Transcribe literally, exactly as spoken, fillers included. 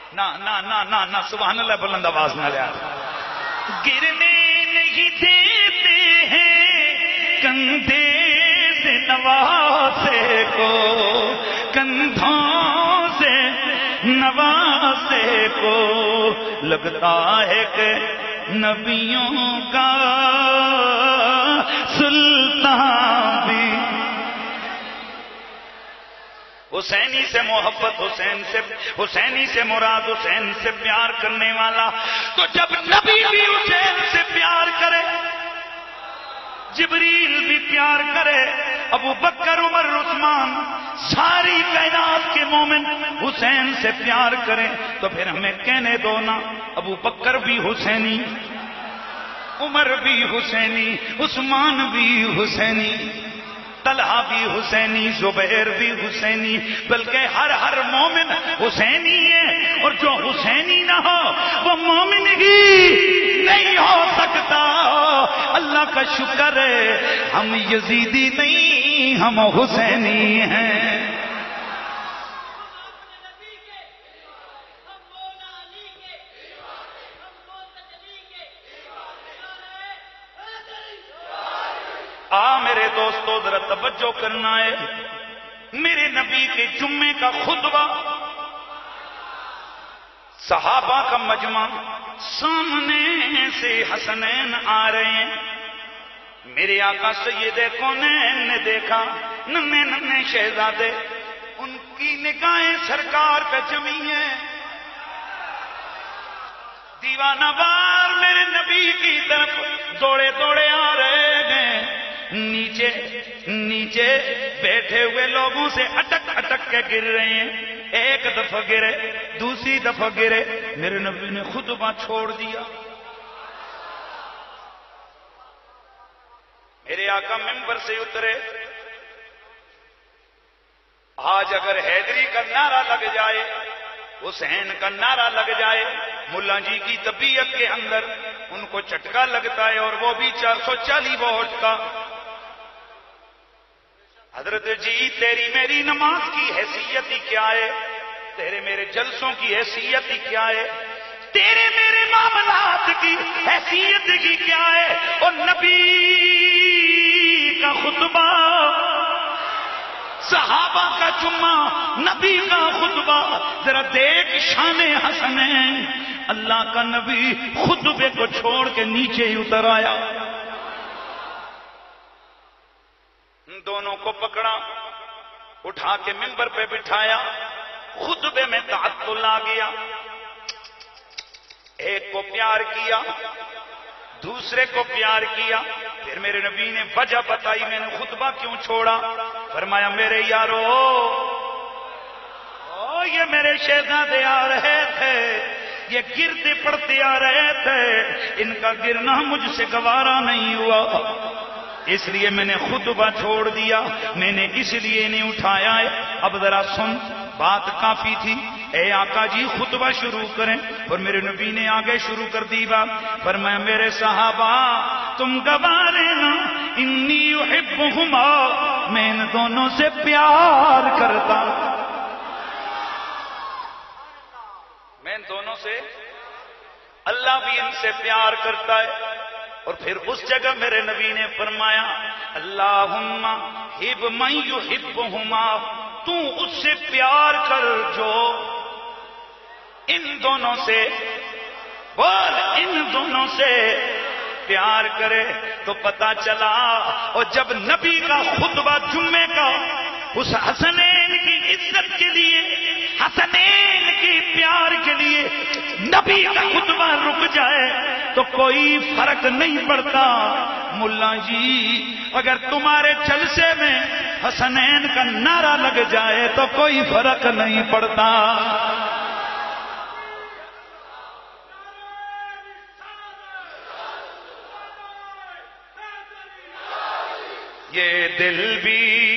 نہ نہ نہ نہ نہ سبحان اللہ بلند آواز نہ لیا. گرنے نہیں دیتے ہیں کندھے سے نواسے کو، کندھوں سے نواسے کو، لگتا ہے کہ نبیوں کا سلطان بھی. حسینی سے محبت، حسین سے حسینی سے مراد، حسین سے پیار کرنے والا. تو جب نبی بھی حسین سے پیار کرے، جبریل بھی پیار کرے، ابو بکر عمر عثمان ساری کائنات کے مومن حسین سے پیار کریں، تو پھر ہمیں کہنے دو نا ابو بکر بھی حسینی، عمر بھی حسینی، عثمان بھی حسینی، طلحہ بھی حسینی، زبیر بھی حسینی، بلکہ ہر ہر مومن حسینی ہے. اور جو حسینی نہ ہو وہ مومن ہی نہیں ہو سکتا. اللہ کا شکر ہے ہم یزیدی نہیں، ہم حسینی ہیں. آ میرے دوستو ذرا توجہ کرنا ہے. میرے نبی کے جمعے کا خطبہ، صحابہ کا مجمع، سامنے سے حسنین آ رہے ہیں. میرے آقا سید کونین نے دیکھا ننے ننے شہزادے، ان کی نگاہیں سرکار پہ جمی ہیں. دیوانہ وار میرے نبی کی طرف دوڑے دوڑے آ رہے ہیں. نیچے نیچے بیٹھے ہوئے لوگوں سے اٹک اٹک کے گر رہے ہیں. ایک دفعہ گرے، دوسری دفعہ گرے، میرے نبی نے خطبہ چھوڑ دیا. میرے آقا منبر سے اترے. آج اگر حیدری کا نعرہ لگ جائے، حسین کا نعرہ لگ جائے، ملا جی کی طبیعت کے اندر ان کو چٹکا لگتا ہے، اور وہ بھی چار سو چالیس ووٹ کا. حضرت جی تیری میری نماز کی حیثیت ہی کیا ہے، تیرے میرے جلسوں کی حیثیت ہی کیا ہے، تیرے میرے معاملات کی حیثیت ہی کیا ہے. اور نبی کا خطبہ، صحابہ کا جمعہ، نبی کا خطبہ، ذرا دیکھ شان حسنین. اللہ کا نبی خطبے کو چھوڑ کے نیچے ہی اتر آیا. دونوں کو پکڑا، اٹھا کے منبر پہ بٹھایا. خطبے میں تعطل آ گیا. ایک کو پیار کیا، دوسرے کو پیار کیا. پھر میرے نبی نے وجہ بتائی میں نے خطبہ کیوں چھوڑا. فرمایا میرے یارو، او یہ میرے شہزادے آ رہے تھے، یہ گرتے پڑتے آ رہے تھے، ان کا گرنا مجھ سے گوارا نہیں ہوا، اس لیے میں نے خطبہ چھوڑ دیا، میں نے اس لیے نہیں اٹھایا ہے. اب ذرا سن، بات کافی تھی. اے آقا جی خطبہ شروع کریں. اور میرے نبی نے آگے شروع کر دی بات. فرمایا میرے صحابہ تم گواہ رہنا، انی احبہما، میں ان دونوں سے پیار کرتا، میں ان دونوں سے، اللہ بھی ان سے پیار کرتا ہے. اور پھر اس جگہ میرے نبی نے فرمایا اللہم ہب من یحبہما، تو اس سے پیار کر جو ان دونوں سے، بول ان دونوں سے پیار کرے. تو پتا چلا، اور جب نبی کا خطبہ جمعے کا اس حسنین کی عزت کے لیے، حسنین کی پیار کے لیے نبی کا خطبہ رک جائے تو کوئی فرق نہیں پڑتا. ملا جی اگر تمہارے جلسے میں حسنین کا نعرہ لگ جائے تو کوئی فرق نہیں پڑتا. یہ دل بھی